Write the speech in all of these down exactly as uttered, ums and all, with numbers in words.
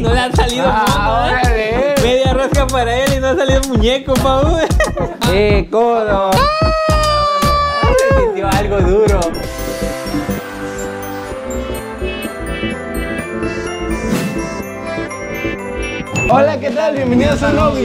no le ha salido ah, mono, ¿eh? Media rosca para él y no ha salido muñeco, Paul. ¡Eh, codo! Se sintió algo duro. Hola, ¿qué tal? Bienvenidos a un nuevo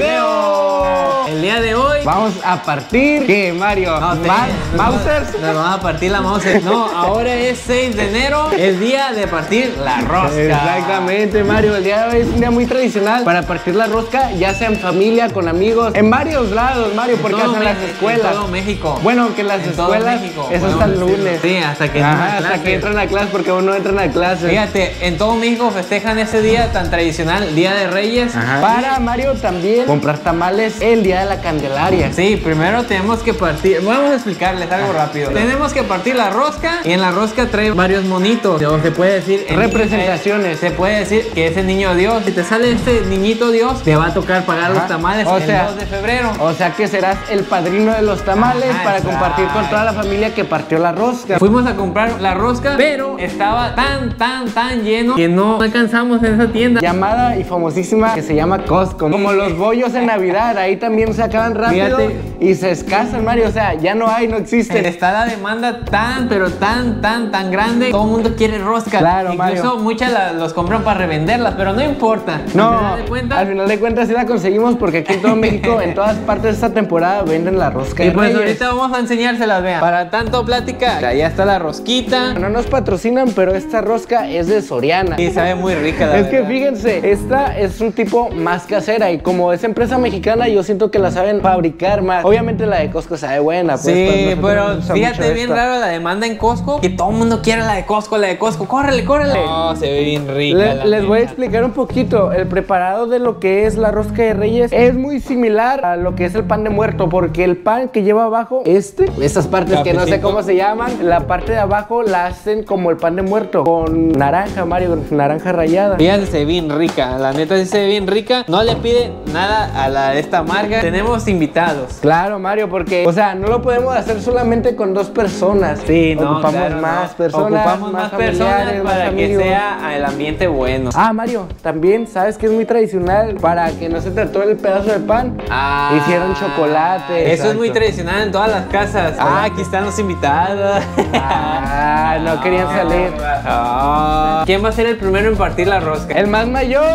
video. El día de hoy vamos a partir, ¿qué, Mario? No, te, ¿Ma nos, ¿Mausers? Nos vamos a partir la Mauser. No, ahora es seis de enero, el día de partir la rosca. Exactamente, Mario. El día de hoy es un día muy tradicional para partir la rosca, ya sea en familia, con amigos, en varios lados, Mario, porque hasta en las escuelas. En todo México. Bueno, que las en escuelas México, es hasta el lunes. Sí, hasta que Ajá, entran a hasta clase. que entran a clase, porque uno entran a clase. Fíjate, en todo México festejan ese día tan tradicional, Día de Reyes. Ajá. Para Mario también comprar tamales el día de la Candelaria. Sí, primero tenemos que partir. Vamos a explicarles algo rápido. Tenemos que partir la rosca y en la rosca trae varios monitos. O se puede decir representaciones. Se puede decir que es el niño Dios. Si te sale este niñito Dios, te va a tocar pagar Ajá. los tamales o el sea, dos de febrero. O sea que serás el padrino de los tamales Ajá, para exacto. compartir con toda la familia que partió la rosca. Fuimos a comprar la rosca, pero estaba tan, tan, tan lleno que no alcanzamos en esa tienda. Llamada y famosísima que se llama Costco. Como los bollos en Navidad, ahí también se acaban rápido. Fíjate. Y se escasan, Mario, o sea, ya no hay, no existen. Está la demanda tan, pero tan, tan, tan grande. Todo el mundo quiere rosca. Claro, Incluso Mario. muchas la, los compran para revenderlas, pero no importa. No, al final de cuentas, al final de cuentas sí la conseguimos porque aquí en todo México, en todas partes de esta temporada, venden la rosca. Y de pues Reyes. ahorita vamos a enseñárselas, vean. Para tanto plática, allá está la rosquita. No nos patrocinan, pero esta rosca es de Soriana. Y sabe muy rica, la Es verdad. que fíjense, esta es un tipo más casera y como es empresa mexicana, yo siento que la saben fabricar más. Obviamente la de Costco sabe buena. Pues, sí, pues, pero fíjate bien esta. raro la demanda en Costco, que todo el mundo quiere la de Costco, la de Costco. Córrele, córrele. No, se ve bien rica. Le, la les voy a neta. explicar un poquito. El preparado de lo que es la rosca de Reyes es muy similar a lo que es el pan de muerto, porque el pan que lleva abajo, este, estas partes que no sé cómo se llaman, la parte de abajo la hacen como el pan de muerto, con naranja, Mario, naranja rallada. Fíjate, se ve bien rica, la neta sí se ve bien rica. No le pide nada a la de esta marca. Tenemos invitados. Claro, Mario, porque, o sea, no lo podemos hacer solamente con dos personas. Sí, no, ocupamos claro, más no. personas, Ocupamos más, más personas para que amigos. sea el ambiente bueno. Ah, Mario, también, ¿sabes que es muy tradicional? Para que no se trató el pedazo de pan, ah, hicieron chocolate. Eso exacto. es muy tradicional en todas las casas. Ah, aquí están los invitados. Ah, no querían salir. Ah. ¿Quién va a ser el primero en partir la rosca? El más mayor.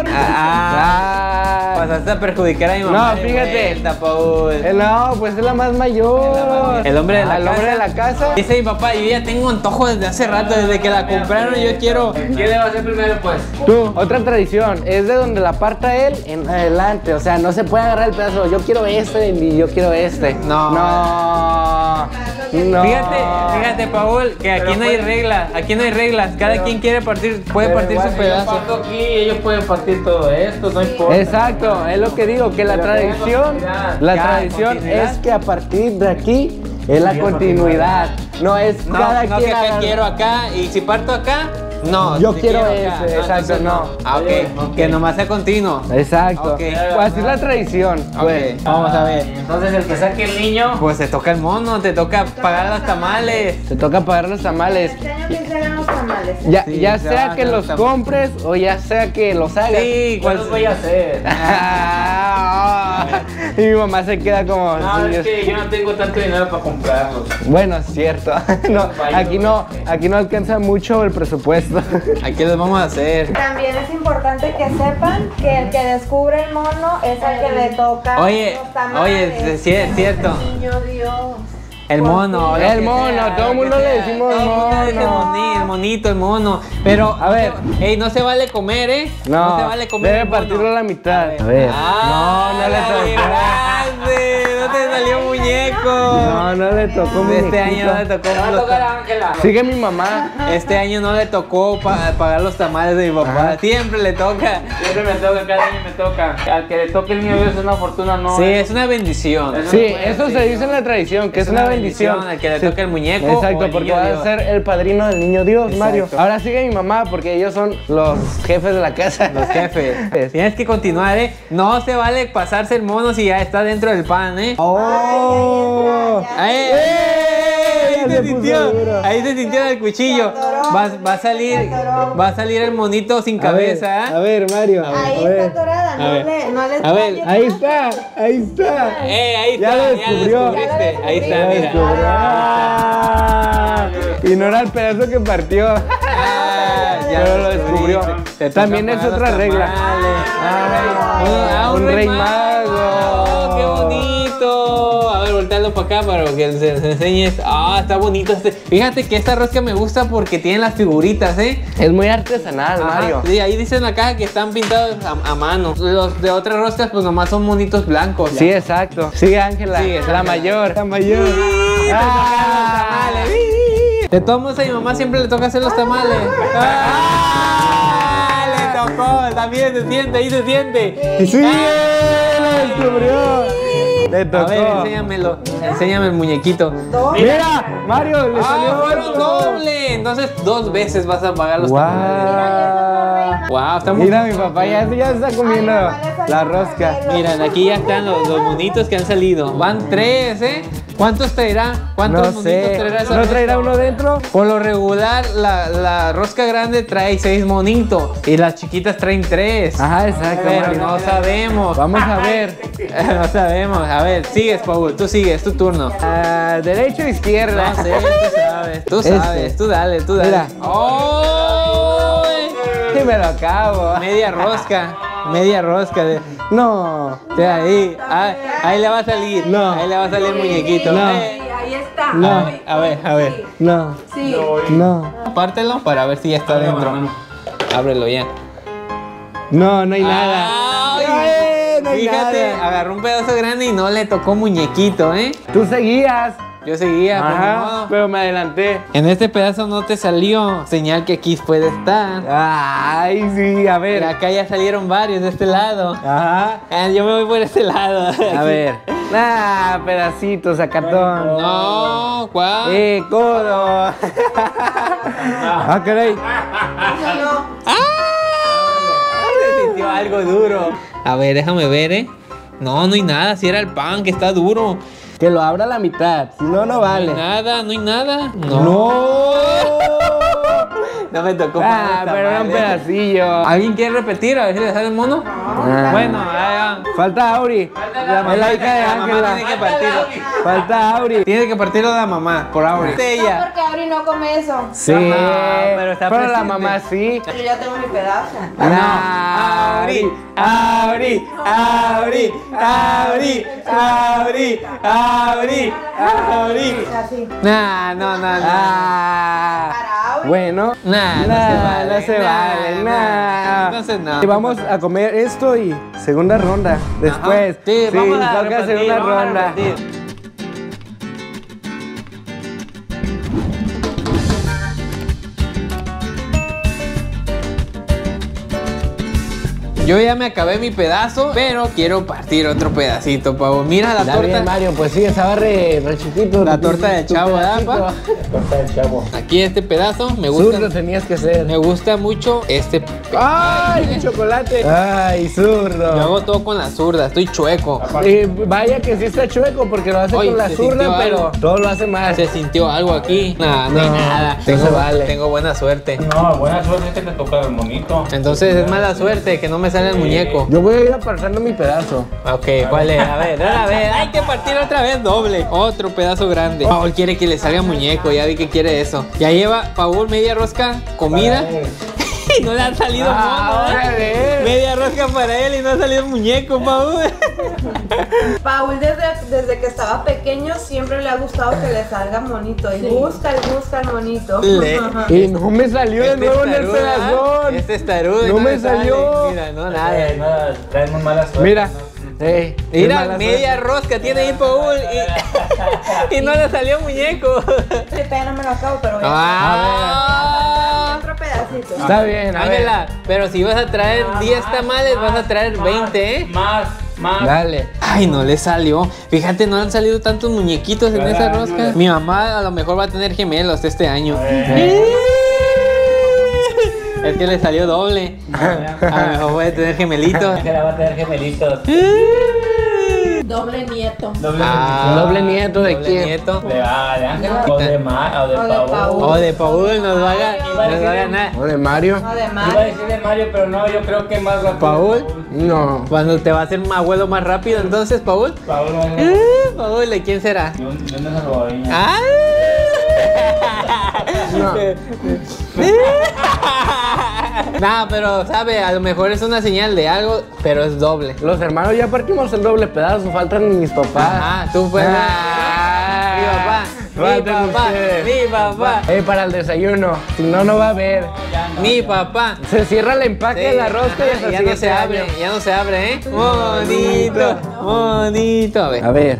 Ah, ah. Pasaste a perjudicar a mi mamá. No, fíjate. Vuelta, Paul. Eh, no, pues es la más mayor. El hombre de la ah, el casa. hombre de la casa. Dice mi papá, yo ya tengo antojo desde hace rato, desde que la compraron, yo quiero. ¿Quién le va a hacer primero, pues? Tú, otra tradición, es de donde la parta él en adelante, o sea, no se puede agarrar el pedazo, yo quiero este y yo quiero este. No. No. No. Fíjate, fíjate, Paul, que aquí Pero no hay pues- reglas, aquí no hay reglas, cada Pero- quien quiere partir, puede pero partir igual, su yo Yo pedazo. parto aquí, ellos pueden partir todo esto, no importa. Exacto, es lo que digo, que la Pero tradición, continuidad. la Ya, tradición continuidad. es que a partir de aquí es la continuidad, no es No, cada no quien que te agarra- quiero acá y si parto acá, no. Yo si quiero acá. ese, No, exacto, entonces no. Ah, ok, Oye, ok. que nomás sea continuo. Exacto, Ok. pues así es la tradición, pues. Ok, vamos a ver. Entonces el que saque el niño, Pues te toca el mono, te toca pagar los tamales. Te toca pagar los tamales. Este año que se hagan los tamales. Ya, Sí, ya se sea van que a los los tamales. compres o ya sea que los hagas. Sí, ¿cuál ¿cuál los voy a hacer? Y mi mamá se queda como. No, sí, es que yo no tengo tanto dinero para comprarlos. Bueno, es cierto. No, aquí no, aquí no alcanza mucho el presupuesto. Aquí los vamos a hacer. También es importante que sepan que el que descubre el mono es el que le toca Oye, los tamales. oye, sí es cierto. Niño Dios. El mono. Por lo El que mono, sea, todo lo el mundo que le sea. decimos Todo el mundo le dice mono. moni- el monito, el mono. Pero, A ver. Ey, no se vale comer, ¿eh? No, se vale comer. debe el mono. partirlo a la mitad. A A ver. Ah, no, no le la tocó. libraste, no te salió muñeco. No, no le tocó mi Este año no le tocó. Le va a tocar a Ángela. Sigue mi mamá. Este año no le tocó pa- pagar los tamales de mi papá. Ajá. Siempre le toca. Siempre me toca, cada año me toca. Al que le toque el niño Dios es una fortuna, no. Sí, eh. es una bendición. Eso Sí, no puede eso se ser. dice en la tradición, que es, una bendición. Al que le Sí. toque el muñeco. o Exacto, el porque niño va a Dios. ser el padrino del niño Dios, Exacto. Mario. Ahora sigue mi mamá, porque ellos son los jefes de la casa. Los jefes. Tienes que continuar, ¿eh? No se vale pasarse el mono si ya está dentro del pan, ¿eh? ¡Oh! Ay, ¡Ey! se se puso sintió. duro. Ahí se sintió en el cuchillo. Se atoró, Va, va a salir, se atoró. va a salir el monito sin A ver, cabeza. a ver, Mario. Ahí a ver. está atorada, A no ver. le, no le A ver, talles Ahí más. está, ahí está. Eh, ahí Ya está, lo ya lo descubrió. descubriste. Ya lo Ahí está, Ya mira. descubrió. Ah, y no era el pedazo que partió. Ah, ya Pero lo descubrió. Te toca También es pagar otra los regla. tamales. Ah, Ah, un rey mago. mago. ¡Qué bonito! A ver, voltealo para acá para que se, se enseñes. Ah, está bonito este. Fíjate que esta rosca me gusta porque tiene las figuritas, ¿eh? Es muy artesanal, Ajá. Mario. Sí, ahí dice en la caja que están pintados a, a mano. Los de otras roscas, pues nomás son monitos blancos. Sí, exacto. Sí, Ángela. Sí, es la Ángela. mayor. La mayor. Ah, de todos modos a mi mamá siempre le toca hacer los tamales. ¡Ah! Le tocó, también se siente, ahí se siente. Sí, lo descubrió. Le tocó. A ver, enséñamelo, enséñame el muñequito. Mira, Mario, le Ah, salió fueron otro. doble. Entonces dos veces vas a pagar los Wow. tamales. Wow, está muy... Mira, mi papá ya, ya está comiendo la rosca. Miren, aquí ya están los, los monitos que han salido. Van tres, ¿eh? ¿Cuántos traerá? ¿Cuántos No monitos sé. traerá esa ¿No rosca? traerá uno dentro? Por lo regular, la, la rosca grande trae seis monitos y las chiquitas traen tres. Ajá, exacto, Pero Mario. no sabemos. Vamos a ver. No sabemos. A ver, sigues, Paul. Tú sigues, es tu turno. Ah, derecho o izquierda. No sé, tú sabes. Tú Este. sabes. Tú dale, tú dale. Mira. ¡Ay! Sí, me lo acabo. Media rosca. Media rosca. De... No. De ahí. Ah, ahí le va a salir. No. Ahí le va a salir el muñequito. No. Eh, Ahí está. No. A ver, a ver. No. Sí. No. Apártelo para ver si ya está dentro. Ábrelo ya. No, no hay nada. Ay, Ay, no hay fíjate, nada. agarró un pedazo grande y no le tocó muñequito, ¿eh? Tú seguías. Yo seguía, pues, ni Ajá, modo. pero me adelanté. En este pedazo no te salió, señal que aquí puede estar. Ay, sí, a Pero ver. acá ya salieron varios de este lado. Ajá. Ah, yo me voy por este lado. A ver. Ah, pedacitos a cartón. No, ¿cuál? Eh, codo. Ah, caray. ¡Ah! Se sintió algo duro. A ver, déjame ver, ¿eh? No, no hay nada, si era el pan que está duro. Que lo abra a la mitad. Si no, no No hay vale. nada, no hay nada. No. No me tocó Ah, para pero era un pedacillo. ¿Alguien quiere repetir? A ver si le sale el mono. Ah. Bueno, allá. Falta Auri. Es la hija de La mamá Ángela. tiene que partirlo. Falta Auri. Tiene que partirlo la mamá, por ahora. No, Ella. porque Auri no come eso. Sí, No, pero está la presente. mamá sí. Yo ya tengo mi pedazo. No. Auri, Auri, Auri, Auri, Auri, Auri, Auri. Así. Nah, no, no, no. Ah. Para Auri. Bueno. Nah, no Nah, se vale. no se vale, nah. Entonces no. Y vamos a comer esto y segunda ronda. Después. Ajá. Sí, vamos a toca repetir, segunda vamos a ronda. repetir. Yo ya me acabé mi pedazo, pero quiero partir otro pedacito, Pavo. Mira la Está torta. bien, Mario, pues sí, estaba re, re chiquito. La tu- torta de tu chavo, ¿verdad, pedacito. pa? Torta de chavo. Aquí este pedazo me gusta. Zurdo tenías que ser. Me gusta mucho este. ¡Ay, el chocolate! ¡Ay, zurdo! Yo hago todo con la zurda, estoy chueco. Eh, vaya que sí está chueco porque lo hace Oye, con la se zurda, sintió pero algo. todo lo hace mal. Se sintió algo aquí. Nah, no, hay No, nada. no Tengo, se vale. tengo buena suerte. No, buena suerte es que te toca el monito. Entonces es mala suerte que no me sale el muñeco. Yo voy a ir apartando mi pedazo. Ok, ¿cuál es? A ver, una vez. Hay que partir otra vez doble. Otro pedazo grande. Paul quiere que le salga muñeco. Ya vi que quiere eso. Ya lleva Paul media rosca comida. Y no le ha salido Ah, mono, ¿eh? órale. Media rosca para él y no ha salido muñeco, Paul. Paul desde, desde que estaba pequeño siempre le ha gustado que le salga monito. Y busca y busca el monito. Le- Y no me salió de Este nuevo es en el tarudo, ¿eh? pedazón. Este es tarudo y No me le sale. salió. Mira, no, nada. Eh, nada, traes muy mala suerte. Mira. Ey, qué Mira, mala media suerte. rosca tiene ahí Paul y, y no le salió muñeco. Sí, todavía no me lo acabo, pero voy a Ah. otro pedacito. Está bien, a ver. Ángela, pero si vas a traer diez tamales, vas a traer veinte, ¿eh? Más, más. Dale. Ay, no le salió. Fíjate, no han salido tantos muñequitos en esa rosca. Mi mamá a lo mejor va a tener gemelos este año. Es que le salió doble. A lo mejor puede tener gemelitos. Que la va a tener gemelitos. Doble nieto. Doble Ah, ¿Doble nieto de doble quién? nieto. de, ah, de Ángela o de Mar o de O de Paul. Paul. O de Paul nos va a, ga- Iba a nos va a decir- ganar. ¿O de Mario? No, de Iba a más. decir de Mario, pero no, yo creo que más rápido. ¿Paul? No. Cuando te va a hacer un abuelo más rápido, entonces, Paul. Paul, no, no. Eh, Paul, ¿de quién será? Yo, yo no salvadoreño. ¡Ah! No. Nah, pero sabe, a lo mejor es una señal de algo, pero es doble. Los hermanos ya partimos el doble pedazo, faltan mis papás. Ah, tú puedes. Ah. Mi papá, mi Faltan papá, ustedes. mi papá, Eh, para el desayuno, si no, no va a haber. mi papá. Se cierra el empaque Sí, de la rosca y hasta ya el no se siguiente abre, año. ya no se abre, ¿eh? Bonito, bonito. A ver. A ver.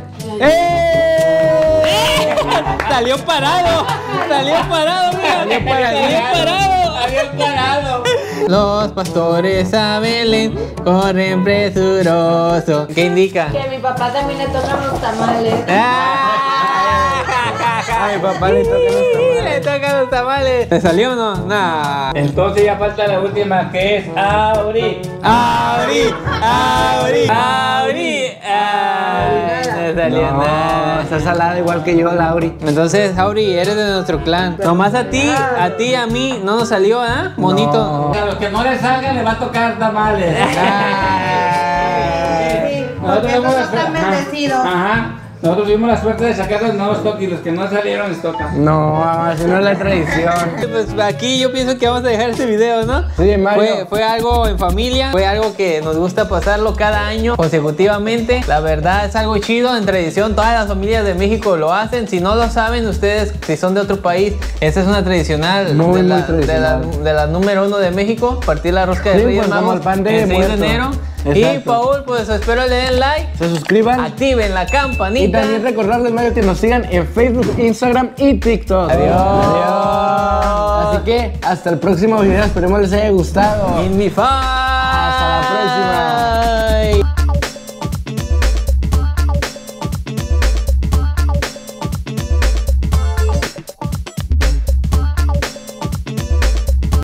¡Eh! Salió parado, salió parado, mira. Salió parado, salió parado. Había parado. Los pastores a Belén corren presuroso. ¿Qué indica? Que a mi papá también le tocan los tamales. ¡Ah! A mi papá le tocan los tamales. Le tocan los tamales. ¿Te salió o no? Nah. Entonces ya falta la última que es Auri. Abrí, abrí, abrí. Ah, no salió No, nada. está salada igual que yo, Lauri. Entonces, Auri, eres de nuestro clan. Nomás a ti, a ti, a mí, no nos salió, ¿ah? Bonito. A los que no les salga les va a tocar tamales. Sí, porque tuvimos todos la están suerte- ajá, bendecidos. Ajá. Nosotros tuvimos la suerte de sacarlos, no los toca y los que no salieron les toca. No, así no es la tradición. Pues aquí yo pienso que vamos a dejar este video, ¿no? Sí, Mario. Fue, fue algo en familia, fue algo que nos gusta pasarlo cada año consecutivamente. La verdad es algo chido, en tradición, todas las familias de México lo hacen. Si no lo saben ustedes, si son de otro país, esta es una tradicional, Muy, de, la, muy tradicional. De, la, de la número uno de México, partir la rosca de Sí, Reyes pues, como Magos el pan de el seis de muerto. enero. Y Exacto. Paul, pues espero le den like, Se suscriban. activen la Y campanita. también recordarles, Mario, que nos sigan en Facebook, Instagram y TikTok. Adiós. Adiós. Así que hasta el próximo video. Esperemos les haya gustado. In mi fa.